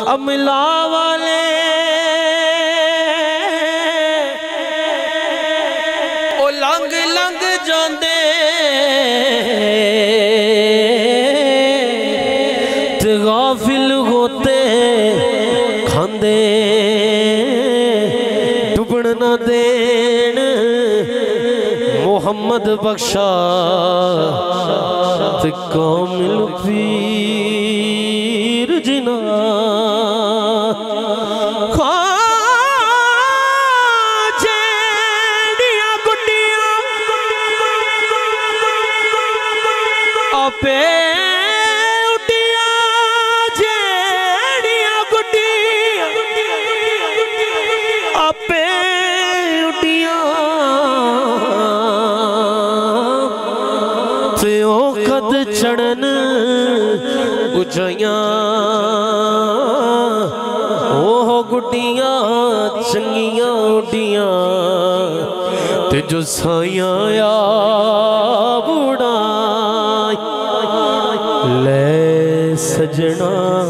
अमला वाले ओ लंघ लंघ जांदे ते गाफिल होते खांदे डुबन न देन मोहम्मद बख्शा ते कामिल पीर जिना आपे उटिया जेड़िया गुड्डिया आपे उटिया ते ओ कद चढ़न उचाइयां ओह गुड्डियां चंगियां उडियां ते जो साइयां या बुड़ा ले सजना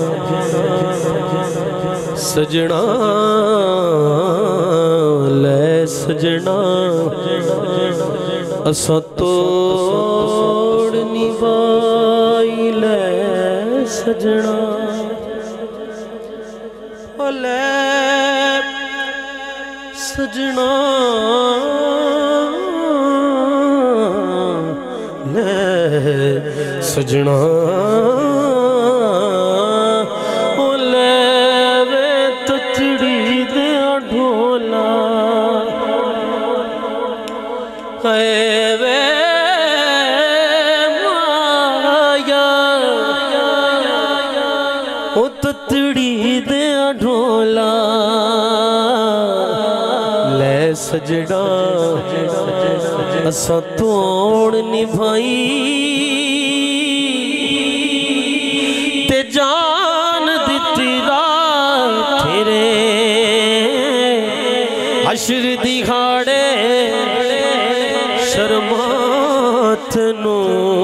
सजना ले सजना असा तोड़ निभाई ले सजना ले सजना ले सजना ओ ले वे तचड़ी दे ढोला है वे माया ओ तचड़ी दे ढोला ले सजना असा तोड़ निभाई ते जान दिती तेरे हशर दिहाड़े शर्मात नू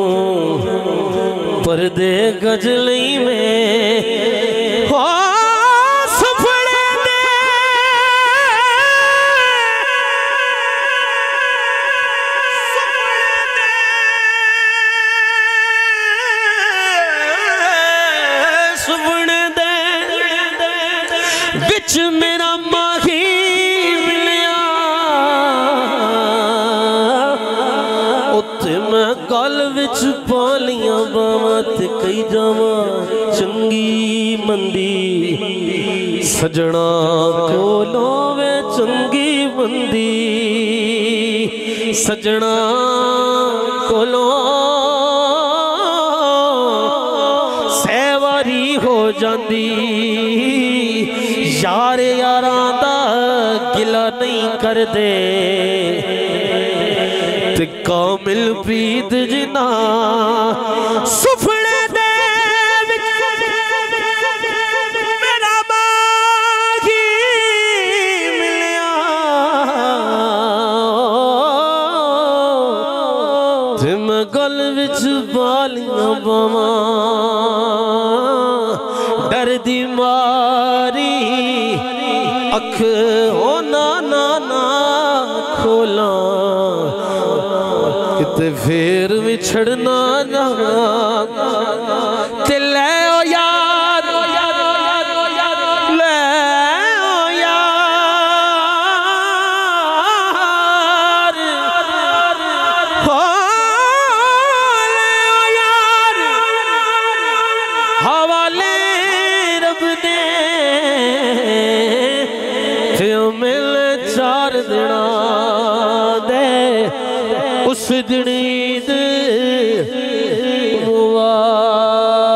परदे गजली में बिच मेरा माही मिलिया उत्ते मैं गल विच पालियां बावां ते कई जावां चंगी मंदी सजना कोलों वे चंगी मंदी सजना कोलों सहवारी हो जांदी यार यारां दा गिला नहीं कर दे ते कामिल प्रीत जिना सुफने दे मेरा माही मिलिया ते मैं गल विच बालियां बावां डर दी मारी अख ओ ना ना ना खोला किते फिर विछड़ना ना ते ले ओ यार ले ओ यार हो ले ओ यार हवाले रब दे मिल चार दिना दे उस दिन ईद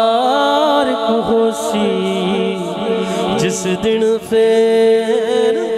मुबारक होसी जिस दिन फिर